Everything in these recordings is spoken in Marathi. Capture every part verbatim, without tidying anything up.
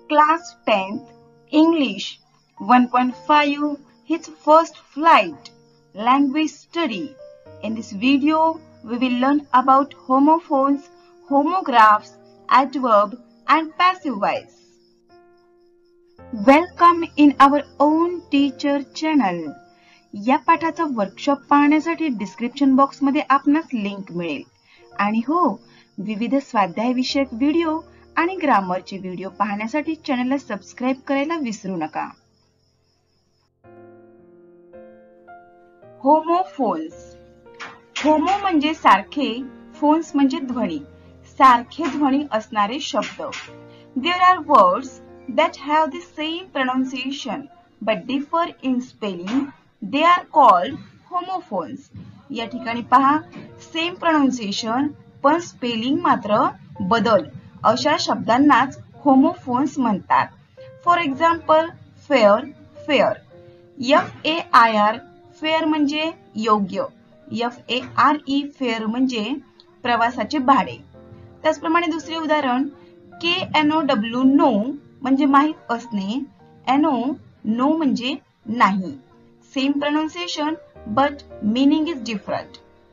Class tenth, English one point five, his first flight, language study. In this video, we will learn about homophones, homographs, adverb and passive voice. Welcome in our own teacher channel. या पाठाचा वर्कशॉप पाहण्यासाठी डिस्क्रिप्शन बॉक्स मध्ये आपणास लिंक मिळेल. आणि हो, विविध स्वाध्याय विषयक व्हिडिओ आणि ग्रामरचे व्हिडिओ पाहण्यासाठी चॅनलला सबस्क्राइब करायला विसरू नका. होमोफोन्स. होमो म्हणजे सारखे, फोन्स म्हणजे ध्वनी, सारखे ध्वनी असणारे शब्द. There are words that have the same pronunciation but differ in spelling. They are called homophones. या ठिकाणी पहा, सेम प्रोनाउन्सिएशन पण स्पेलिंग मात्र बदल अशा शब्दांनाच होमोफोन्स म्हणतात. For example, fair, fair. F A I R fair म्हणजे योग्य, F A R E fare म्हणजे प्रवासाचे भाडे. त्याचप्रमाणे दुसरे उदाहरण, K N O W know म्हणजे माहित असणे, एन ओ नो म्हणजे नाही. Same pronunciation but meaning is different.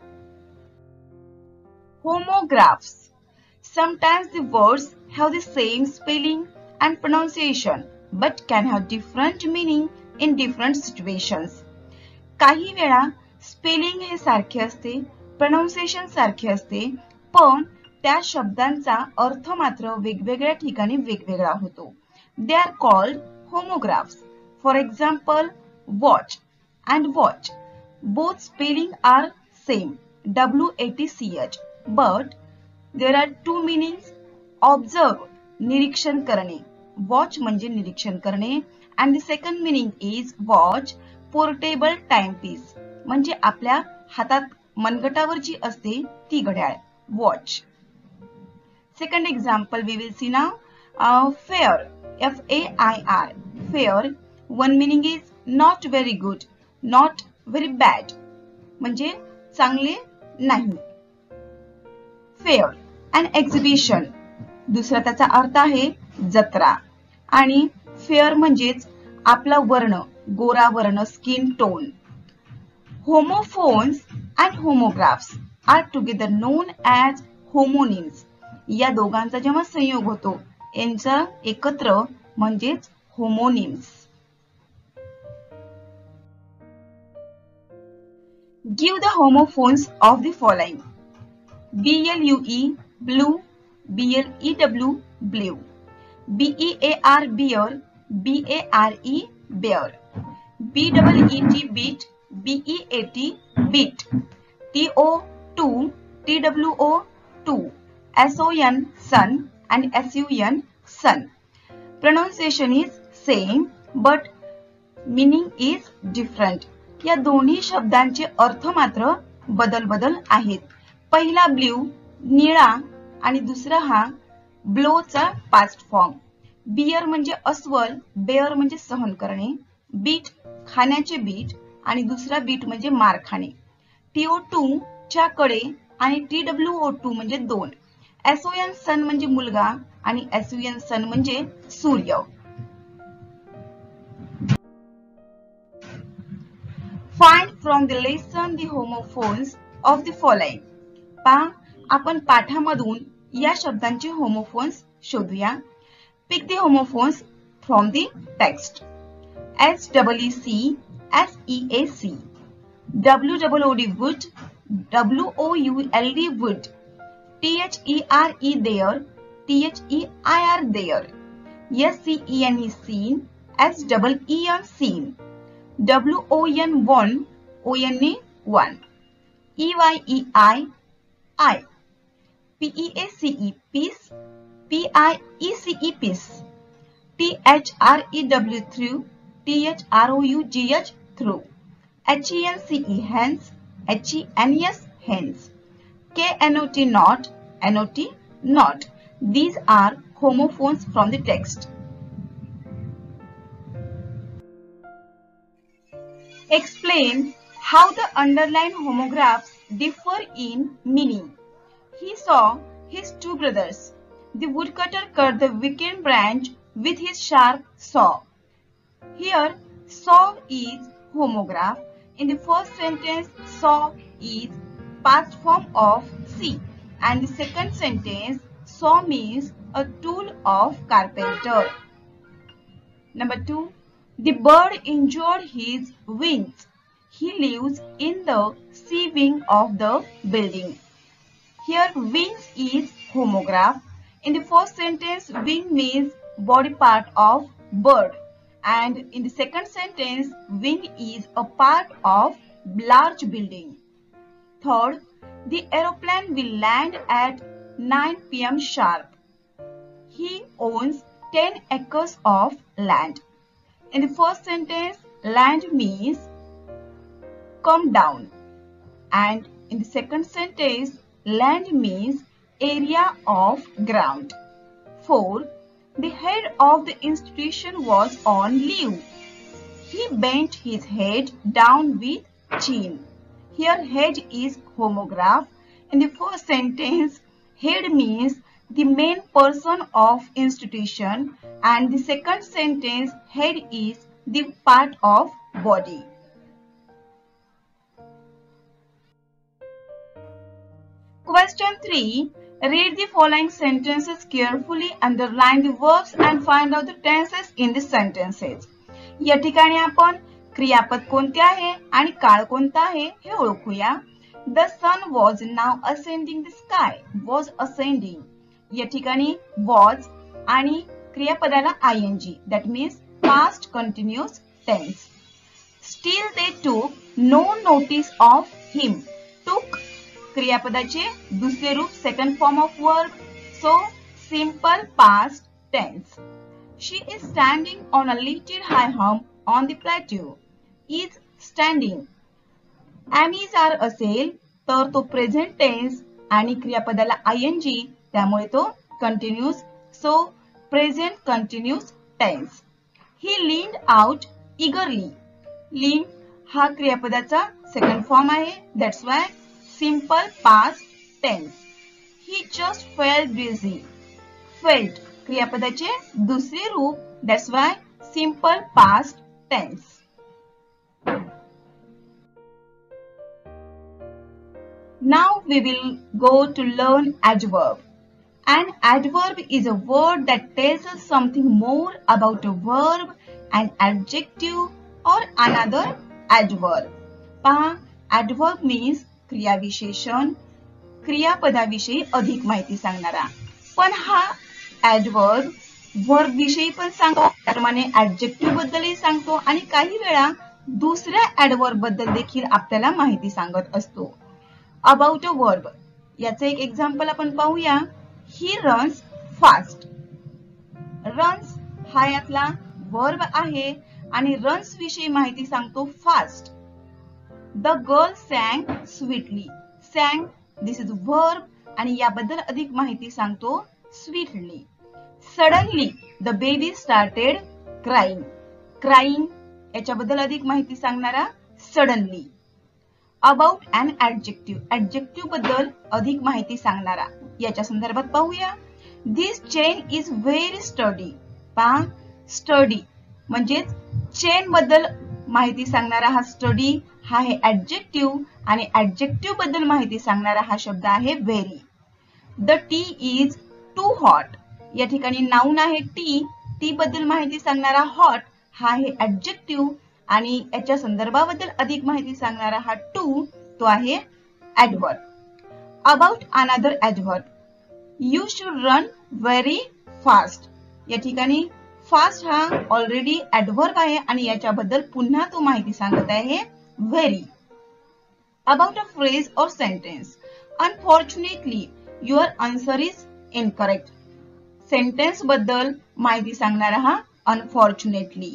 Homographs. Sometimes the words have the same spelling and pronunciation but can have different meaning in different situations. काही वेळा स्पेलिंग हे सारखे असते, pronunciation सारखे असते, पण त्या शब्दांचा अर्थ मात्र वेगवेगळ्या ठिकाणी वेगवेगळा होतो. They are called homographs. For example, watch and watch. Both spelling are same, W A T C H, but there are two meanings. Observe, निरीक्षण करणे. Watch म्हणजे निरीक्षण करणे, and the second meaning is watch, portable timepiece, म्हणजे आपल्या हातात मनगटावर जी असते ती घड्याळ, watch. Second example we will see now. Uh, fair, F A I R, fair. One meaning is not very good, not very bad, म्हणजे चांगले नाही. फेअर अँड एक्झिबिशन, दुसरा त्याचा अर्थ आहे जत्रा. आणि फेअर म्हणजेच आपला वर्ण, गोरा वर्ण, skin tone. Homophones and homographs are together known as homonyms. या दोघांचा जेव्हा संयोग होतो यांचा एकत्र म्हणजेच homonyms. Give the homophones of the following. B L U E, blue. B L E W, blue. B E A R, bear. B A R E, bear. B E E T, beat. B E A T, beat. T O, two. T W O, two. S O N, sun. And S U N, sun. Pronunciation is same but meaning is different. या दोन्ही शब्दांचे अर्थ मात्र बदल बदल आहेत. पहिला ब्ल्यू, निळा, आणि दुसरा हा ब्लोचा पास्ट फॉर्म. बियर म्हणजे अस्वल, बेअर म्हणजे सहन करणे, बीट खाण्याचे बीट, आणि दुसरा बीट म्हणजे मार खाणे. टीओ टू च्या कडे आणि टी डब्ल्यू ओ टू म्हणजे दोन. एसओएन सन म्हणजे मुलगा आणि एसयूएन सन म्हणजे सूर्य. Find from the lesson the homophones of the following. पहा, आपण पाठामधून या शब्दांचे होमोफोन्स शोधूया. Pick the homophones from the text. S E E C, S E A C. W O O D, wood. W O U L D, wood. T H E R E, there. T H E I R, there. S C E N E, seen. S E E N, seen. W O N, one. O N E, one. E Y E I, I. P E A C E, peace. P I E C E, peace. T H R E W, through. T H R O U G H, through. H E N C E, hence. H E N E S, hence. K N O T, not. N O T, not. These are homophones from the text. Explain how the underlined homographs differ in meaning. He saw his two brothers. The woodcutter cut the weakened branch with his sharp saw. Here, saw is homograph. In the first sentence, saw is past form of see, and the second sentence, saw means a tool of carpenter. Number two, the bird injured his wings. He lives in the sea wing of the building. Here, wings is homograph. In the first sentence, wing means body part of bird, and in the second sentence, wing is a part of large building. Third, the aeroplane will land at nine p m sharp. He owns ten acres of land. In the first sentence, land means come down, and in the second sentence, land means area of ground. Four, the head of the institution was on leave. He bent his head down with chin. Here, head is homograph. In the first sentence, head means the main person of institution, and the second sentence, head is the part of body. Question three. Read the following sentences carefully, underline the verbs and find out the tenses in the sentences. या ठिकाणी आपण क्रियापद कोणते आहे आणि काळ कोणता आहे हे ओळखूया. The sun was now ascending the sky. Was ascending. या ठिकाणी was आणि क्रियापदाला ing. That means past continuous tense. Still they took no notice of him. Took क्रियापदाचे दुसरे रूप second form of verb. So simple past tense. She is standing on a little high hump on the plateau. Is standing. Am is are असेल तर तो present tense आणि क्रियापदाला ing त्यामुळे तो continuous. So present continuous tense. He leaned out eagerly. Lean हा क्रियापदाचा second form आहे. That's why simple past tense. He just felt busy. Felt क्रियापदाचे दुसरे रूप. That's why simple past tense. Now we will go to learn adverb. An adverb is a word that tells us something more about a verb, an adjective or another adverb. पहा, adverb means क्रियाविशेषण, क्रियापदाविषयी अधिक माहिती सांगणारा. पण हा adverb verb विषयी पण सांगतो, त्याप्रमाणे adjective बद्दलही सांगतो आणि काही वेळा दुसऱ्या adverb बद्दल देखील आपल्याला माहिती सांगत असतो. About a verb. याचे एक एक्झाम्पल आपण पाहूया. He runs fast. Runs हा यातला verb आहे आणि runs विषयी माहिती सांगतो fast. The girl sang sweetly. Sang, this is verb आणि याबद्दल अधिक माहिती सांगतो sweetly. Suddenly, the baby started crying. Crying याच्याबद्दल अधिक माहिती सांगणारा suddenly. About an adjective. Adjective बद्दल अधिक माहिती सांगणारा. याच्या संदर्भात पाहूया. This chain is very sturdy. पहा, sturdy म्हणजेच चेन बद्दल माहिती सांगणारा हा स्टडी हा आहे adjective आणि adjective बद्दल माहिती सांगणारा हा शब्द आहे very. The tea is too hot. या ठिकाणी नाउन आहे टी. टी बद्दल माहिती सांगणारा hot हा आहे adjective आणि याच्या संदर्भाबद्दल अधिक माहिती सांगणारा हा to तो आहे adverb. About another adverb. You should run very fast. या ठिकाणी फास्ट हा ऑलरेडी adverb आहे आणि याच्याबद्दल पुन्हा तो माहिती सांगत आहे very. About a phrase or sentence. Unfortunately, your answer is incorrect. Sentence बद्दल माहिती सांगणारा हा unfortunately.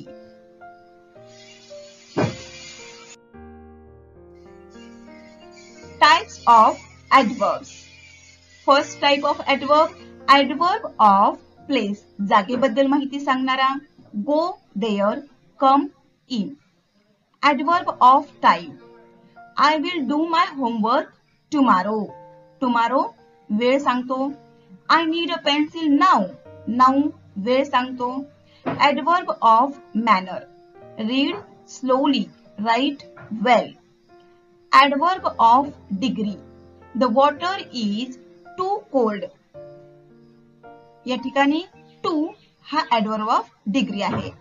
Types of adverbs. First type of adverb, adverb of place. जागेबद्दल माहिती सांगणारा. Go there, come in. Adverb of time. I will do my homework tomorrow. Tomorrow वेळ सांगतो. I need a pencil now. Now वेळ सांगतो. Adverb of manner, read slowly, write well. Adverb of degree, the water is too cold. या ठिकाणी टू हा ऍडवर्ब ऑफ डिग्री आहे.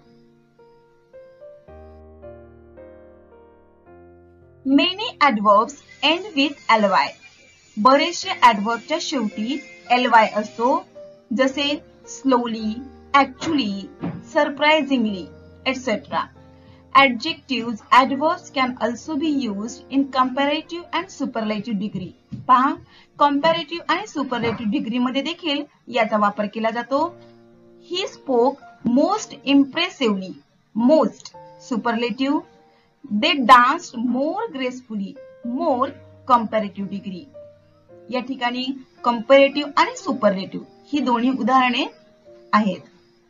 Many adverbs end with ly. बरेचसे ऍडवर्बच्या शेवटी ly असतो, जसे slowly, actually, surprisingly etcetera. Adjectives, adverbs can also be used in comparative and superlative degree. पहा, comparative आणि superlative degree मध्ये देखील याचा वापर केला जातो. He spoke most impressively. Most superlative. They danced more gracefully. More comparative degree. या ठिकाणी comparative आणि superlative ही दोन्ही उदाहरणे आहेत.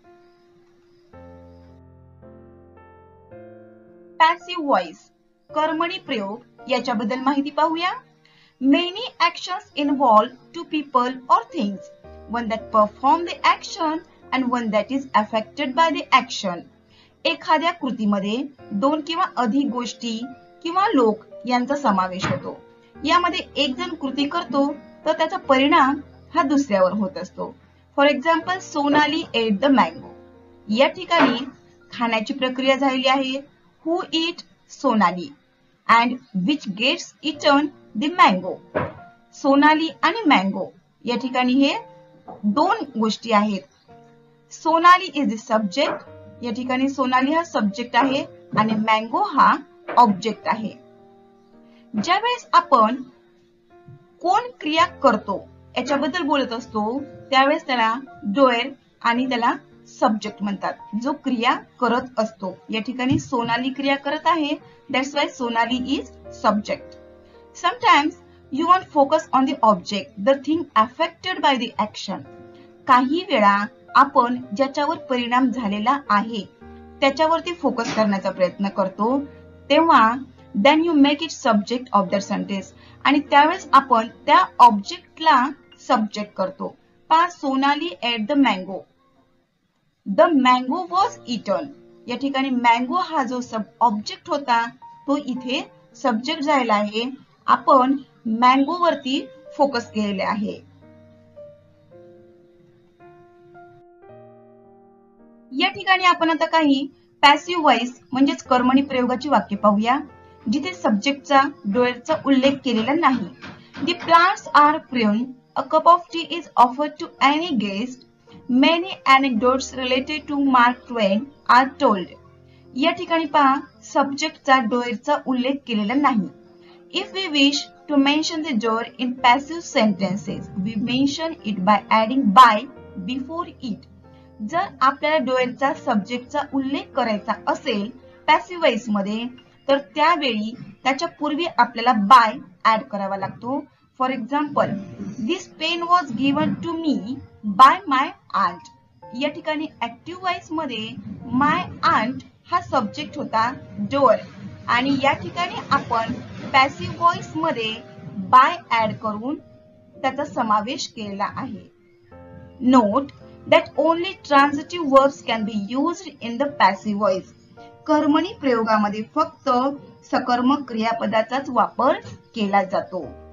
पॅसिव्ह व्हॉइस, कर्मणी प्रयोग याच्याबद्दल माहिती पाहूया. Many actions involve two people और things, one that perform the action and one that is affected by the action. एखाद्या कृतीमध्ये दोन किंवा अधिक गोष्टी किंवा लोक यांचा समावेश होतो. यामध्ये एक जण कृती करतो तर त्याचा परिणाम हा दुसऱ्यावर होत असतो. For example, Sonali ate the mango. या ठिकाणी खाण्याची प्रक्रिया झालेली आहे. Who eat Sonali and which gets eaten the mango. Sonali आणि मँगो या ठिकाणी हे दोन गोष्टी आहेत. Sonali is the subject. या ठिकाणी सोनाली हा सब्जेक्ट आहे आणि मँगो हा ऑब्जेक्ट आहे. ज्यावेळेस आपण कोण क्रिया करतो याच्याबद्दल बोलत असतो त्यावेळेस त्याला डोएर आणि त्याला सब्जेक्ट म्हणतात, जो क्रिया करत असतो. या ठिकाणी सोनाली क्रिया करत आहे, that's why Sonali is subject. Sometimes you want focus on the object, the thing affected by the action. काही वेळा आपण ज्याच्यावर परिणाम झालेला आहे त्याच्यावरती फोकस करण्याचा प्रयत्न करतो, तेव्हा then you make it subject of that sentence, आणि त्यावेळेस आपण त्या ऑब्जेक्टला सब्जेक्ट करतो. पहा, Sonali ate the mango. The mango was eaten. या ठिकाणी मँगो हा जो सब ऑब्जेक्ट होता तो इथे सब्जेक्ट झालेला आहे. आपण मँगो वरती फोकस केलेले आहे. या ठिकाणी आपण आता काही पॅसिव्ह व्हॉइस म्हणजेच कर्मणी प्रयोगाची वाक्य पाहूया, जिथे सब्जेक्टचा डोएरचा उल्लेख केलेला नाही. The plants are pruned. A cup of tea is offered to any guest. Many anecdotes related to Mark Twain are told. या ठिकाणी पहा, सब्जेक्टचा डोएरचा उल्लेख केलेला नाही. If we wish to mention the doer in passive sentences, we mention it by adding by before it. जर आपल्याला डोएरचा सब्जेक्टचा उल्लेख करायचा असेल पॅसिव्ह व्हॉइस मध्ये, तर त्यावेळी त्याच्या पूर्वी आपल्याला बाय ऍड करावा लागतो. For example, this pen was given to me by my aunt. या ठिकाणी ऍक्टिव्ह व्हॉइस मध्ये माय आंट हा सब्जेक्ट होता डोअर, आणि या ठिकाणी आपण पॅसिव्ह व्हॉइस मध्ये बाय ऍड करून त्याचा समावेश केलेला आहे. Note that only transitive verbs can be used in the passive voice. कर्मणी प्रयोगामध्ये फक्त सकर्मक क्रियापदाचाच वापर केला जातो.